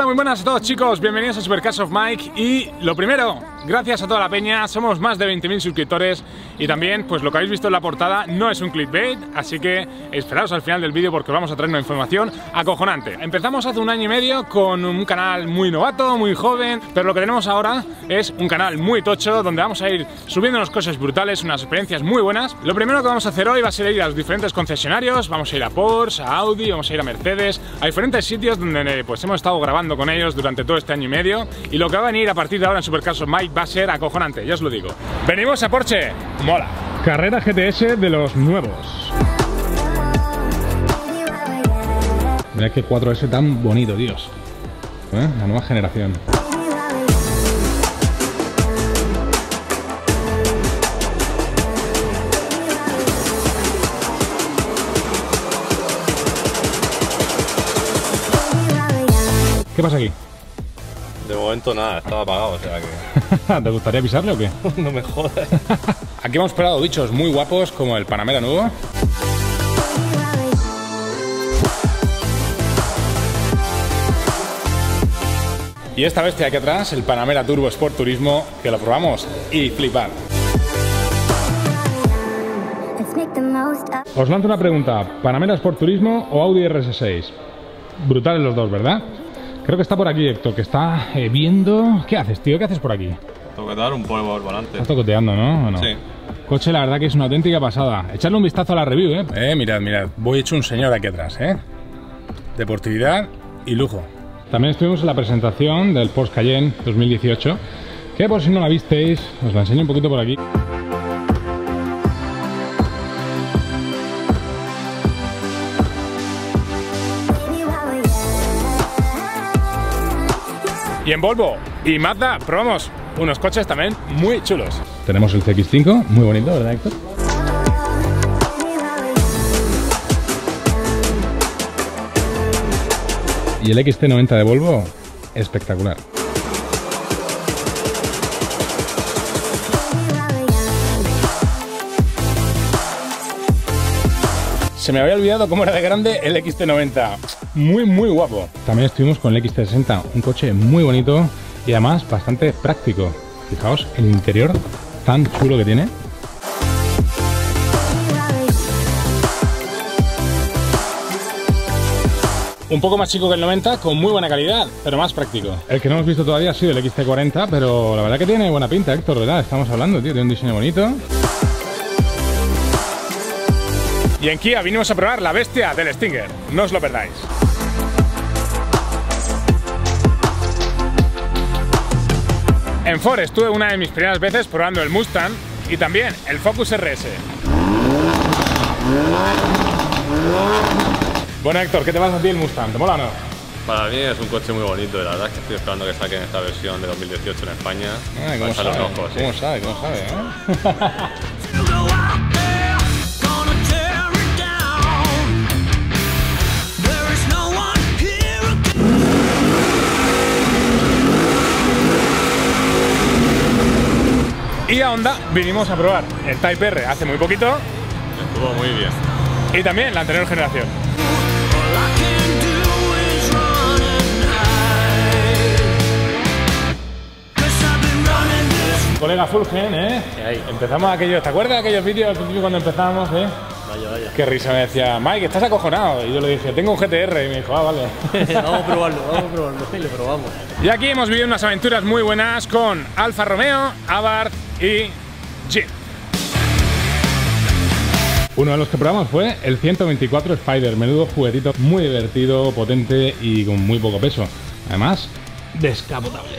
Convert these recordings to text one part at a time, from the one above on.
Hola, muy buenas a todos, chicos, bienvenidos a Supercars of Mike. Y lo primero, gracias a toda la peña, somos más de 20.000 suscriptores. Y también, pues lo que habéis visto en la portada no es un clickbait, así que esperaos al final del vídeo porque vamos a traer una información acojonante. Empezamos hace un año y medio con un canal muy novato, muy joven, pero lo que tenemos ahora es un canal muy tocho donde vamos a ir subiéndonos cosas brutales, unas experiencias muy buenas. Lo primero que vamos a hacer hoy va a ser ir a los diferentes concesionarios, vamos a ir a Porsche, a Audi, vamos a ir a Mercedes, a diferentes sitios donde pues hemos estado grabando con ellos durante todo este año y medio, y lo que va a venir a partir de ahora en Supercars of Mike va a ser acojonante, ya os lo digo. Venimos a Porsche, mola. Carrera GTS de los nuevos. Mirad qué 4S tan bonito, Dios. La nueva generación. ¿Qué pasa aquí? De momento nada, estaba apagado, o sea que... ¿Te gustaría pisarle o qué? No me jodas. Aquí hemos esperado bichos muy guapos como el Panamera nuevo. Y esta bestia aquí atrás, el Panamera Turbo Sport Turismo, que lo probamos y flipar. Os lanzo una pregunta, ¿Panamera Sport Turismo o Audi RS6? Brutales los dos, ¿verdad? Creo que está por aquí Héctor, que está viendo... ¿Qué haces, tío? ¿Qué haces por aquí? Tengo que dar un polvo al volante. Estás tocoteando, ¿no? ¿O no? Sí. Coche, la verdad que es una auténtica pasada. Echadle un vistazo a la review, mirad, mirad. Voy hecho un señor aquí atrás, Deportividad y lujo. También estuvimos en la presentación del Porsche Cayenne 2018, que por si no la visteis, os la enseño un poquito por aquí. Y en Volvo y Mazda probamos unos coches también muy chulos. Tenemos el CX-5, muy bonito, ¿verdad, Héctor? Y el XT90 de Volvo, espectacular. Se me había olvidado cómo era de grande el XT90. Muy guapo. También estuvimos con el XT60, un coche muy bonito y además bastante práctico. Fijaos el interior tan chulo que tiene. Un poco más chico que el 90, con muy buena calidad, pero más práctico. El que no hemos visto todavía ha sido el XT40, pero la verdad que tiene buena pinta, Héctor, ¿verdad? Estamos hablando, tío, de un diseño bonito. Y en Kia vinimos a probar la bestia del Stinger, no os lo perdáis. En Ford estuve una de mis primeras veces probando el Mustang y también el Focus RS. Bueno, Héctor, ¿qué te pasa a ti el Mustang? ¿Te mola o no? Para mí es un coche muy bonito, la verdad es que estoy esperando que saquen esta versión de 2018 en España. ¿Cómo sabe? Los ojos, ¿Cómo sabe? ¿Cómo sabe? Y a Honda vinimos a probar el Type R hace muy poquito. Estuvo muy bien. Y también la anterior generación. Colega Fulgen, empezamos aquello, ¿te acuerdas de aquellos vídeos al principio cuando empezábamos, Vaya. Qué risa, me decía, Mike, estás acojonado. Y yo le dije, tengo un GTR. Y me dijo, vale. Vamos a probarlo y lo probamos. Y aquí hemos vivido unas aventuras muy buenas con Alfa Romeo, Abarth y Jeep. Uno de los que probamos fue el 124 Spider, menudo juguetito muy divertido, potente y con muy poco peso. Además, descapotable.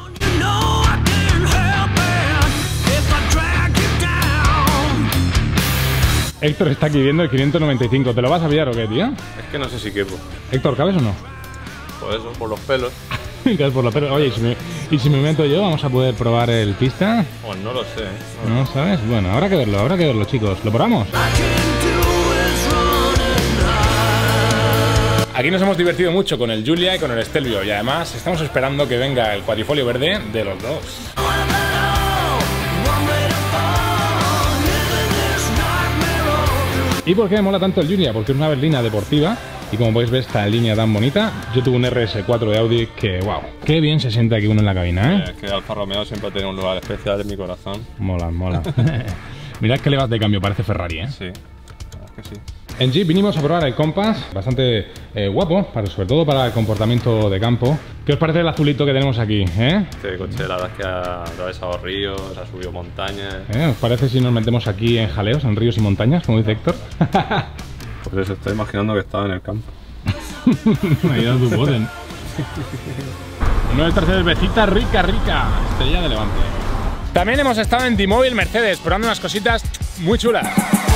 Héctor está aquí viendo el 595. ¿Te lo vas a pillar o qué, tío? Es que no sé si quepo. Héctor, ¿cabes o no? Por eso, por los pelos. Oye, ¿y si me meto yo? ¿Vamos a poder probar el pista? Pues no lo sé. ¿No sabes? Bueno, habrá que verlo, chicos. ¿Lo probamos? Aquí nos hemos divertido mucho con el Giulia y con el Stelvio. Y además estamos esperando que venga el cuadrifolio verde de los dos. ¿Y por qué me mola tanto el Giulia? Porque es una berlina deportiva y como podéis ver esta línea tan bonita. Yo tuve un RS4 de Audi que, wow, qué bien se siente aquí uno en la cabina, ¿eh? Es que Alfa Romeo siempre tiene un lugar especial en mi corazón. Mola, mola. Mirad que levas de cambio, parece Ferrari, ¿eh? Sí, la verdad es que sí. En Jeep vinimos a probar el Compass, bastante guapo, sobre todo para el comportamiento de campo. ¿Qué os parece el azulito que tenemos aquí, eh? Este coche la verdad es que ha atravesado ríos, ha subido montañas. ¿Os parece si nos metemos aquí en jaleos, en ríos y montañas, como dice Héctor? Pues eso, estoy imaginando que estaba en el campo. Me ha ido tu boten. Nuestra cervecita rica, rica. Estrella de Levante. También hemos estado en D-Mobile Mercedes, probando unas cositas muy chulas.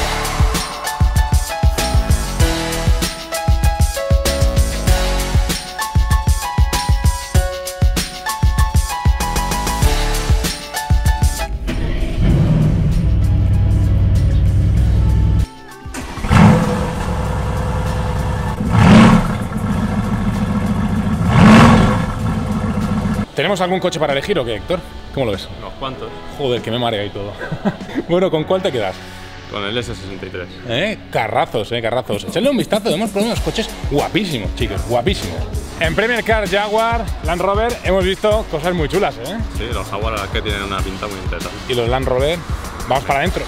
¿Tenemos algún coche para elegir o qué, Héctor? ¿Cómo lo ves? Unos cuantos. Joder, que me marea y todo. Bueno, ¿con cuál te quedas? Con el S63. Carrazos, carrazos. Echadle un vistazo, hemos probado unos coches guapísimos, chicos, guapísimos. En Premier Car, Jaguar, Land Rover hemos visto cosas muy chulas, ¿eh? Sí, los Jaguar la verdad que tienen una pinta muy interesante. Y los Land Rover, vamos para adentro.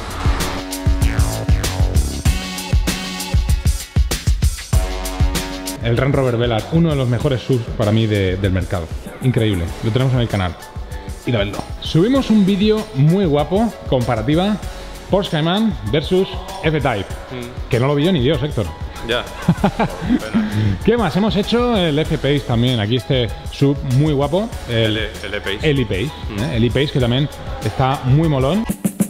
El Land Rover Velar, uno de los mejores SUVs para mí del mercado. Increíble, lo tenemos en el canal. Ir a verlo. Subimos un vídeo muy guapo, comparativa, Porsche Cayman versus F-Type. Que no lo vi yo ni Dios, Héctor. Ya. ¿Qué más? Hemos hecho el F-Pace también, aquí este SUV muy guapo. El E-Pace. El E-Pace, el E-Pace que también está muy molón.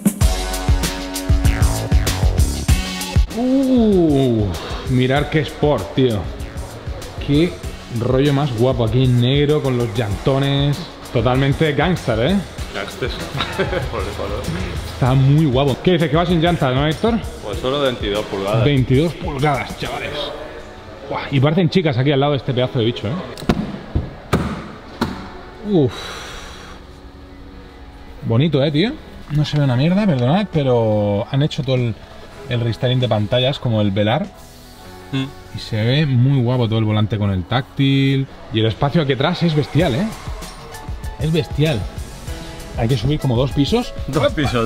Mirar qué sport, tío. Qué rollo más guapo aquí en negro con los llantones. Totalmente gangster, ¿eh? Gangster. Por el color. Está muy guapo. ¿Qué dices? ¿Que va sin llantas, no, Héctor? Pues solo 22 pulgadas. 22 pulgadas, chavales. Uah, y parecen chicas aquí al lado de este pedazo de bicho, ¿eh? Uf. Bonito, tío. No se ve una mierda, perdonad, pero han hecho todo el restyling de pantallas como el Velar. Y se ve muy guapo todo el volante con el táctil. Y el espacio aquí atrás es bestial, ¿eh? Es bestial. Hay que subir como 2 pisos. 2 pisos.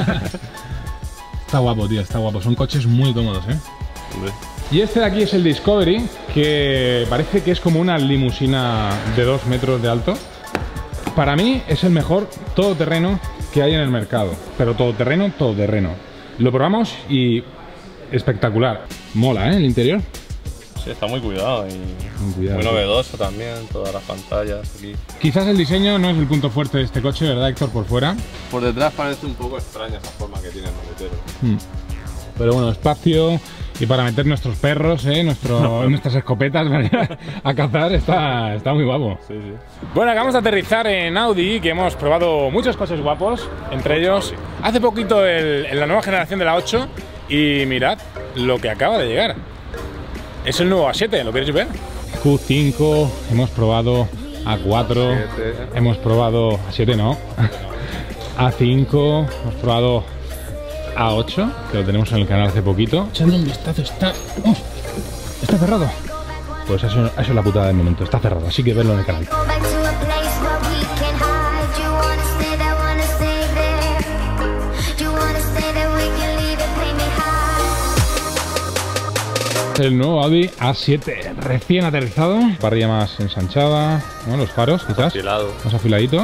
Está guapo, tío, está guapo. Son coches muy cómodos, ¿eh? Hombre. Y este de aquí es el Discovery, que parece que es como una limusina de 2 metros de alto. Para mí es el mejor todoterreno que hay en el mercado. Pero todoterreno, todoterreno. Lo probamos y espectacular. Mola, ¿eh? El interior. Sí, está muy cuidado y muy novedoso también, todas las pantallas aquí. Quizás el diseño no es el punto fuerte de este coche, ¿verdad, Héctor? Por fuera. Por detrás parece un poco extraña esa forma que tiene el maletero. Pero bueno, espacio y para meter nuestros perros, nuestras escopetas a cazar, está muy guapo. Sí, sí. Bueno, acabamos de aterrizar en Audi, que hemos probado muchos coches guapos, entre ellos hace poquito la nueva generación de la 8 y mirad lo que acaba de llegar. Es el nuevo A7, ¿lo queréis ver? Q5, hemos probado A4, hemos probado A7, no, A5, hemos probado A8, que lo tenemos en el canal hace poquito. Echadle un vistazo, está cerrado. Pues eso es la putada del momento, está cerrado, así que verlo en el canal. El nuevo Audi A7, recién aterrizado, parrilla más ensanchada, ¿no? Los faros quizás más afiladito.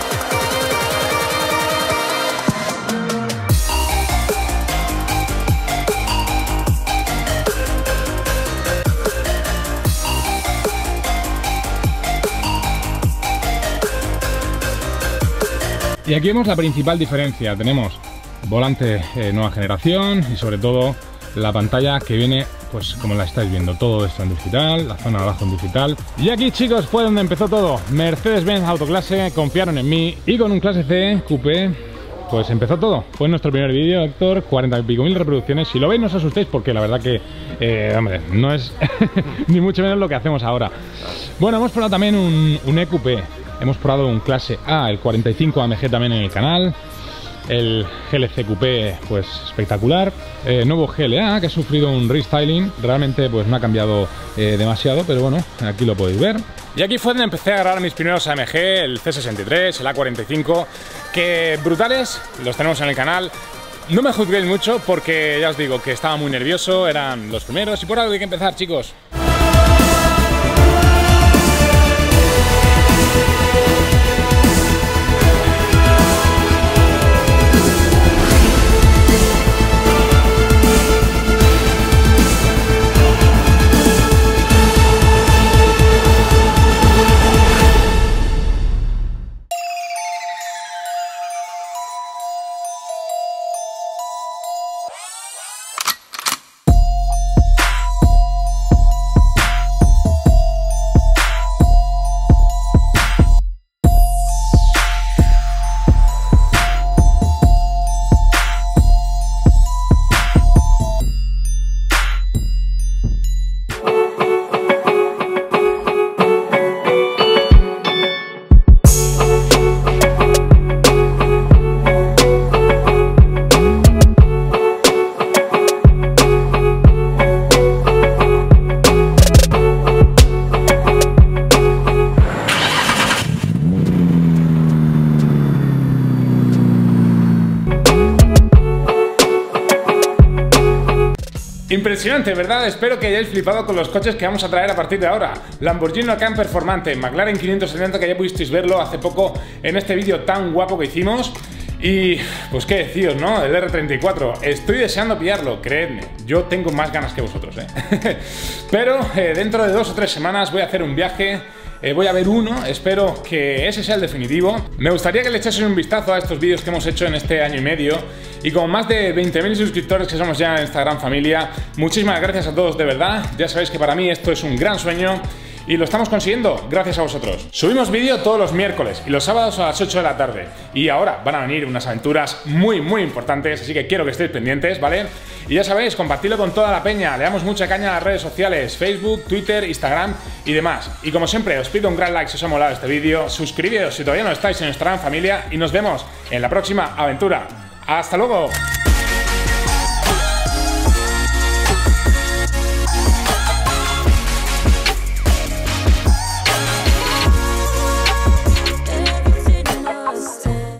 Y aquí vemos la principal diferencia, tenemos volante nueva generación y sobre todo la pantalla que viene, pues como la estáis viendo, todo esto en digital, la zona de abajo en digital. Y aquí, chicos, fue donde empezó todo. Mercedes-Benz Autoclase, confiaron en mí y con un Clase C Coupé, pues empezó todo. Fue nuestro primer vídeo, Héctor, 40 y pico mil reproducciones. Si lo veis no os asustéis porque la verdad que, hombre, no es ni mucho menos lo que hacemos ahora. Bueno, hemos probado también un EQP. Hemos probado un Clase A, el 45 AMG también en el canal. el GLC Coupé pues espectacular. Nuevo GLA que ha sufrido un restyling, realmente pues no ha cambiado demasiado, pero bueno, aquí lo podéis ver. Y aquí fue donde empecé a agarrar mis primeros AMG, el C63, el A45, que brutales, los tenemos en el canal. No me juzguéis mucho porque ya os digo que estaba muy nervioso, eran los primeros y por algo hay que empezar, chicos. Impresionante, ¿verdad? Espero que hayáis flipado con los coches que vamos a traer a partir de ahora. Lamborghini Huracan performante, McLaren 570, que ya pudisteis verlo hace poco en este vídeo tan guapo que hicimos. Y pues qué deciros, ¿no? El R34, estoy deseando pillarlo, creedme, yo tengo más ganas que vosotros, Pero dentro de 2 o 3 semanas voy a hacer un viaje. Voy a ver uno, espero que ese sea el definitivo. Me gustaría que le echasen un vistazo a estos vídeos que hemos hecho en este año y medio. Y con más de 20.000 suscriptores que somos ya en esta gran familia, muchísimas gracias a todos de verdad. Ya sabéis que para mí esto es un gran sueño y lo estamos consiguiendo gracias a vosotros. Subimos vídeo todos los miércoles y los sábados a las 8 de la tarde. Y ahora van a venir unas aventuras muy importantes, así que quiero que estéis pendientes, ¿vale? Y ya sabéis, compartidlo con toda la peña, le damos mucha caña a las redes sociales, Facebook, Twitter, Instagram y demás. Y como siempre, os pido un gran like si os ha molado este vídeo, suscribíos si todavía no estáis en nuestra gran familia y nos vemos en la próxima aventura. ¡Hasta luego!